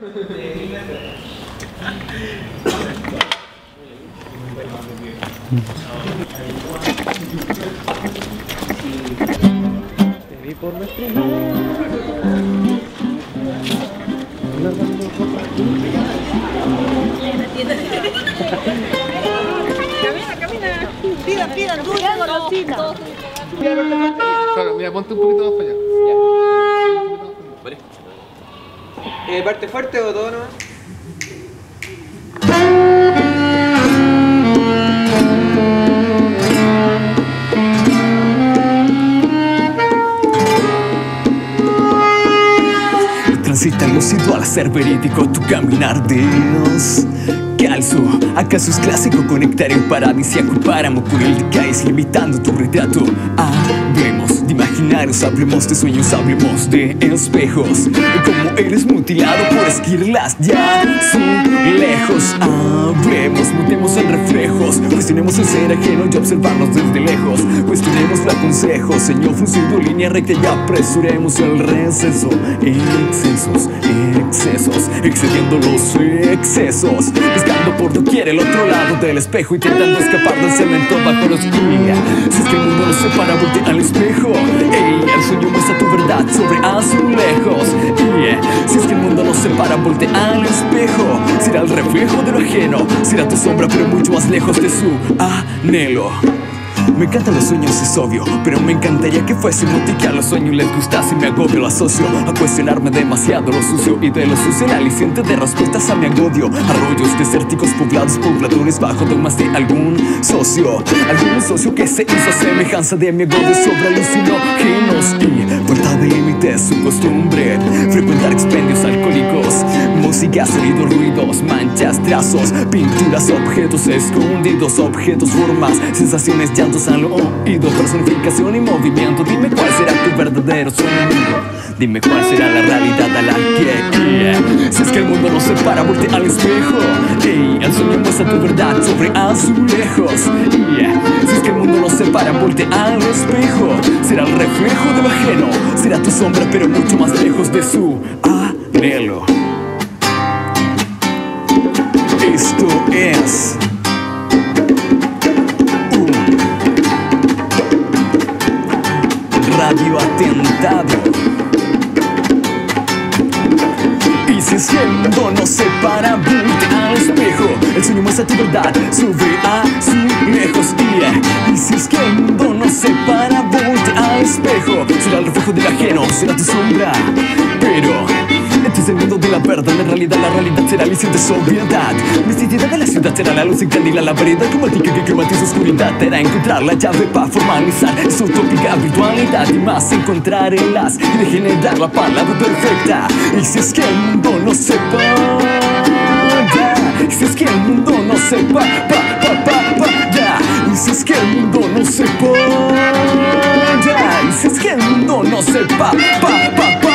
Te vi por nuestro Camina. Pidan, dulce golosina. Claro, mira, ponte un poquito más para allá. Vale. ¿Parte fuerte o todo nomás? Transita lúcido al ser verídico tu caminar, Dios. Calzo, ¿acaso es clásico conectar el paradisíaco páramo con el decaes limitando tu retrato? Hablemos de imaginarios, hablemos de sueños, hablemos de espejos. Como eres mutilado por esquirlas ya son lejos. Hablemos, mutemos en reflejos, cuestionemos el ser ajeno y observarnos desde lejos. Cuestionemos la consejo, señor fruncido línea recta y apresuremos el receso. Excesos, excediendo los excesos. Buscando por doquier el otro lado del espejo, intentando escapar del cemento bajo los guías. Si es que el mundo no se para, voltea al espejo. El sueño muestra tu verdad sobre azulejos. Si es que el mundo no se para, voltea al espejo. Será el reflejo de lo ajeno, será tu sombra pero mucho más lejos de su anhelo. Me encantan los sueños, es obvio, pero me encantaría que fuese útil que a los sueños les gustase. Me agobio, lo asocio a cuestionarme demasiado lo sucio, y de lo sucio el aliciente de respuestas a mi agobio. Arroyos desérticos poblados, pobladores bajo dogmas de algún socio que se hizo a semejanza de mi agobio sobre alucinógenos. Y falta de límites, su costumbre, frecuentar expendios alcohólicos, música, sonidos, ruidos, manchas, trazos, pinturas, objetos escondidos, objetos, formas, sensaciones, llantos al oído, personificación y movimiento. Dime cuál será tu verdadero sueño, dime cuál será la realidad a la que si es que el mundo no se para, voltea al espejo. El sueño muestra tu verdad sobre azulejos. Si es que el mundo no se para, voltea al espejo. Será el reflejo de lo ajeno, será tu sombra pero mucho más lejos de su anhelo. Esto es Radio Atentado. Y si es que el mundo no se para, voltea al espejo. El sueño muestra tu verdad sobre azulejos. Y si es que el mundo no se para, voltea al espejo. Será el reflejo del ajeno, será tu sombra pero este es el mundo de la verdad, en realidad la realidad será aliciente sobriedad. Misticidad de la ciudad será la luz encandila la variedad cromática que cromatiza oscuridad. Era encontrar la llave para formalizar esa utópica virtualidad y más encontrar el haz y de generar la palabra perfecta. Y si es que el mundo no se para, y si es que el mundo no se para, y si es que el mundo no se para, y si es que el mundo no se para,